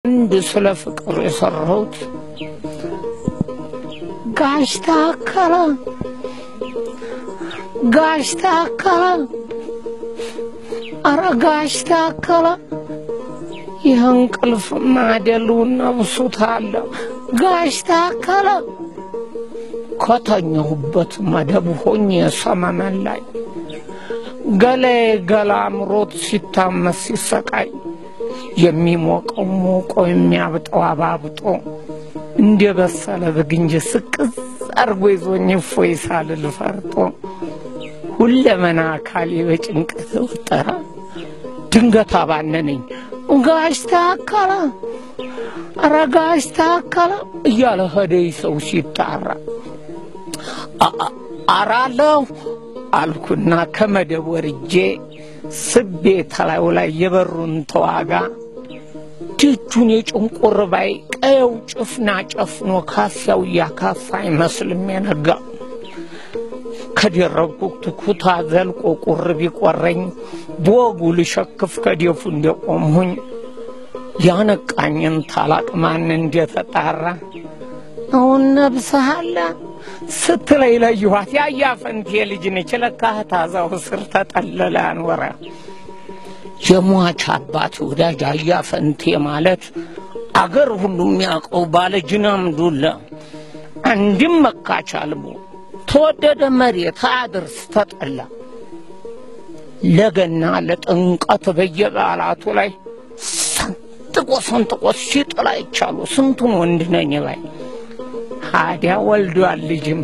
عند سلفك الرسالات قاشتاكلا أرقاشتاكلا ينقلف ما دلونا بصوتها قاشتاكلا كتنيهبت مدبهوني سمم الله قال عمروت ستة مسيسكاي يمي موقو يميابطو عبابطو اندي بسالة بقنج سكز أرغويزوني فويسال الفرطو كل من أكالي بجنك توترا دنگتا باننين غاشتاكلا أرغاشتاكلا يالا هدي سوشي تارا أرالو ألكنا كمد ورجي سبيت على ولا يبرون تواغا تجوني قرباي ايو شفنا كافيا ويا كافاي مسلمين هقا كديركو تكوتا ذلكو قربي قرين بوغو لشكف كديفو اندي قومهن يانك عنين طلاق مان اندي تطارا ونبسها ستلي لجوات يا فنتي لجني لكا تازاو سرت تللان ورا جمواچ አባት ወዳጅ አያ ፈንቴ ማለት አገር ሁሉ የሚያቀው ባለጅናም ዱላ አንድም መካቻልሙ ተወደደ መሬት አድርስ ተጠላ ለገና ለጥንቀት በየባላቱ ላይ ሰንጥቆ ሲጥላ ይቻሉ ስንቱን ወንድ ነኝ ባይ ሃዲያ ወልዷል ልጅም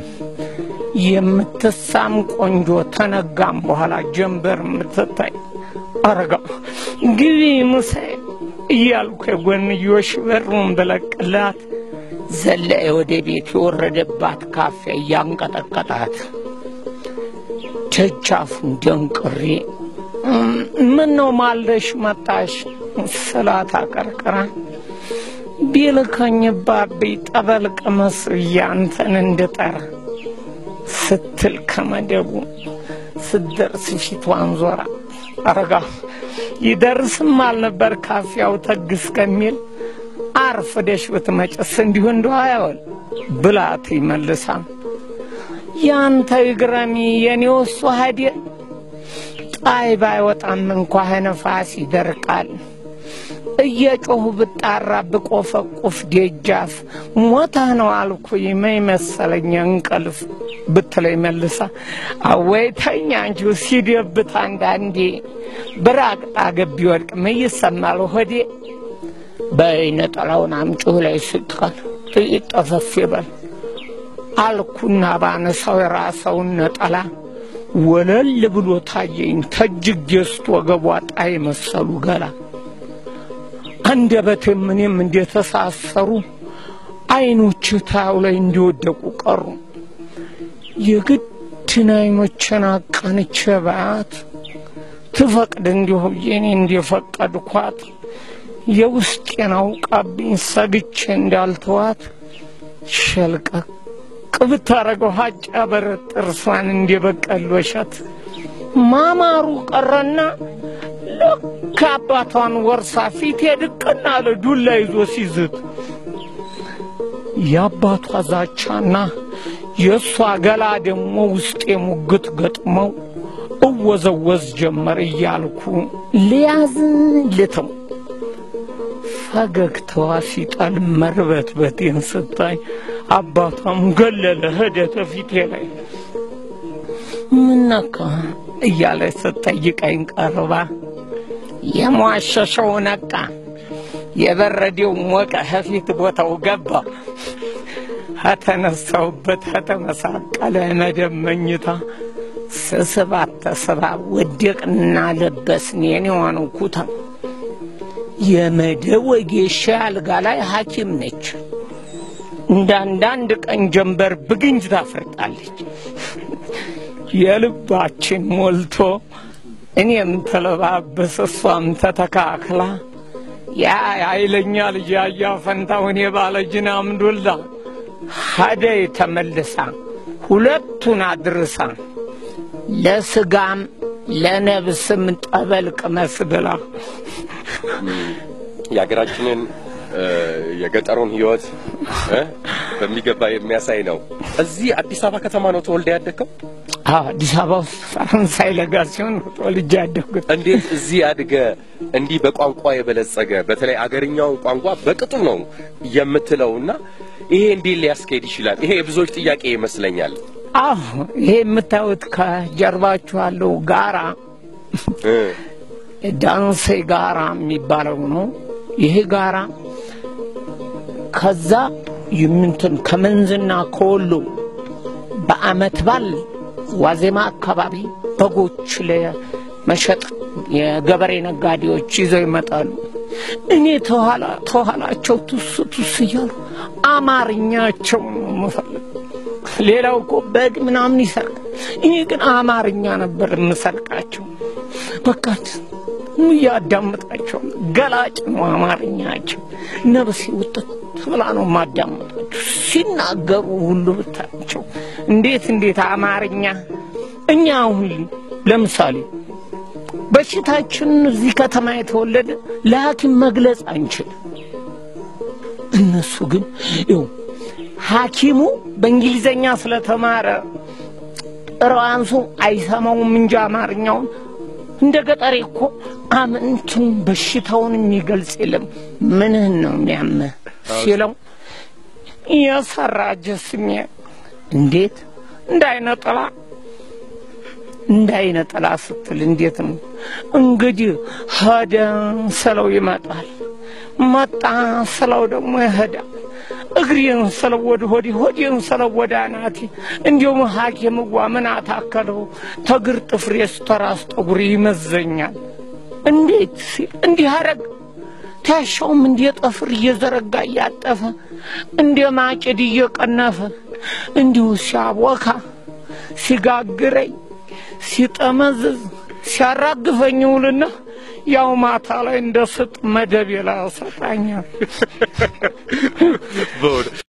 የምትሳም ቆንጆ ተነጋም በኋላ ጀንበር ምትታይ አረጋ ግቢ ሙሴ ይያልኩ የጎንዮሽ በሩን በለቅላት ዘላይ ወደ ቤት ወረደባት ካፌ ያንቀጠቀጣት ተቻፉን ደንቅሪ ምን ነው ማልደሽ መጣሽ ሰላታ ቀርቀራ ቢልከኝ ባቢ ጠበልቅ መስያንተን እንደጠራ ስትል ከመደቡ ስደርስ ፊቷን ዞራ አረጋ ይደርስም አልነበር ካፊያው ተግስ ከሚል አርፈደሽ በተመጨስ እንዲሁ እንደው አያወል ብላት ይመልሳ ያንተ ይግረሚ የኔው ሷሃዲ ጣይባ አይወጣም እንኳን ነፋስ ይደርቃል እየጮሁ ብጣራ ብቆፈቁፍ ደጃፍ ሞታ ነው አልኩኝ መይመሰለኝ እንቅልፍ ብትለይ መልሳ አወይተኛ አንቺ ሲደብት አንዳንዴ ብራቅጣ ገብ ይወድቅ መይሰማል ሆዴ በይነ ጠላውን አምጪው ላይ ስትቀር ይጠፈፍ ይበል አልኩና ባነሳው ራሳውን ነጠላ ወለል ብሎ ታየኝ ተጅገስቶ ገቧ ጣይ መሰሉ ገላ አንደበቴ ምንም እንደተሳሰሩ አይኖች ታው ላይ እንዲወደቁ ቀሩ የግድ አይኖችን አቀንቸባት ትፈቅድ እንዲሁ የኔ እንደፈቀድኳት የውስጤን አውቃብኝ ሰግቼ እንዳልተዋት ሸልቀቅ ብታረገው ሀጫ በረት ጥርሷን እንደበቀል ወሸት ማማሩ ቀረና ለካባቷን ወርሳ ፊት የድቅና ለዱላ ይዞ ሲዝት ያባቷ ዛቻና የሷ ገላ ደሞ ውስጤ ሙግት ገጥመው እወዘወዝ ጀመር ይያልኩ ሊያዝ ለተው ፈገግታዋ ሲጣል መርበትበቴን ስታይ አባቷም ገለለ ሄደተ ፊቴ ላይ ምነካ እያለ ስትጠይቀኝ ቀርባ የሟሸሸው ነቃ የበረዴው ሞቀ ፊት ቦታው ገባ ከተነሳውበት ከተመሳቀለ መደመኝታ ስስባት ተሰባ ወደቅና ለበስን የኔዋን ኩታ የመደወጌሻ አልጋ ላይ ሐኪም ነች እንዳንዳንድ ቀን ጀንበር ብግንጅ ታፈርጣለች የልባችን ሞልቶ እኔም ተለባበሰ እሷም ተተካክላ ያ አይለኛ ልጅ ያያ ፈንታውን የባለጅና አምዱላ ሀደይ ተመልሳ ሁለቱን አድርሳ ለስጋም ለነብስም ጠበልቅ መስብላ ያገራችንን የገጠሩን ህይወት በሚገባ የሚያሳይ ነው እዚህ አዲስ አበባ ከተማ ነው ተወልደ ያደከው አዲስ አበባ ፈረንሳይ ለጋሲዮን ተወልጄ ያደኩት እንዴት እዚህ አድገ እንዲ በቋንቋ የበለጸገ በተለይ አገርኛው ቋንቋ በቅጡ ነው የምትለውና ይሄ እንዴ ሊያስኬድ ይችላል ይሄ ብዙዎች ጥያቄ ይመስለኛል ይሄ የምታዩት ከጀርባችሁ ያለው ጋራ ዳንሴ ጋራ የሚባለው ነው ይሄ ጋራ ከዛ ይምንትን ከመንዝና ኮሎ በአመት ባል ዋዜማ አካባቢ በጎች ለመሸጥ የገበሬ ነጋዴዎች ይዘው ይመጣሉ እኔ ተኋላቸው ቱስ ይያሉ አማርኛቸው መፈልግ ሌላው እኮ በግ ምናምን ይሰርቅ እኔ ግን አማርኛ ነበር የምሰርቃቸው በቃ ያዳምጣቸው ገላጭ ነው አማርኛቸው ነብሲ ወጥቶ ብላ ነው ማዳምጣቸው ሲናገሩ ሁሉ ብታቸው እንዴት አማርኛ እኛ አሁን ለምሳሌ በሽታችን እዚህ ከተማ የተወለደ ለሐኪም መግለጽ አንችል እነሱ ግን ይው ሐኪሙ በእንግሊዘኛ ስለተማረ ራንሱ አይሰማውም እንጂ አማርኛውን እንደ ገጠሬ እኮ አምንቱን በሽታውን የሚገልጽ የለም ምንህን ነው የሚያመህ ሲለው ያሰራጀስኝ እንዴት እንዳይነጠላ ስትል እንዴት ነው እንግዲህ ሀደ ሰለው ይመጣል መጣ ሰለው ደግሞ ይሄዳል እግሪን ሰለው ወደ ሆዲን ሰለው ወደ አናቲ እንዲሁም ሐኪም ምን አታከለው ተግር ጥፍሬስ ተራስ ጠጉር ይመዘኛል እንዴት እንዲህ አረግ ታሻውም እንደ ጠፍር እየዘረጋ ያጠፈ እንደ ማጭድ እየቀነፈ እንዲሁ ሲያቦካ ሲጋግረኝ ሲጠመዝዝ ሲያራግፈኝ ውልና ያው ማታ ላይ እንደስጥ መደብ ይላል ሰጣኛ